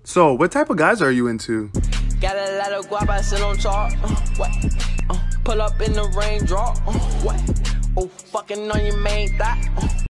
So, what type of guys are you into? Got a lot of guap, I sit on chart. What? Pull up in the raindrop. What? Oh, fucking on your main thought.